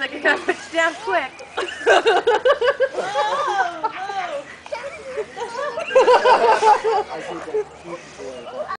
like it got fixed down quick. I think that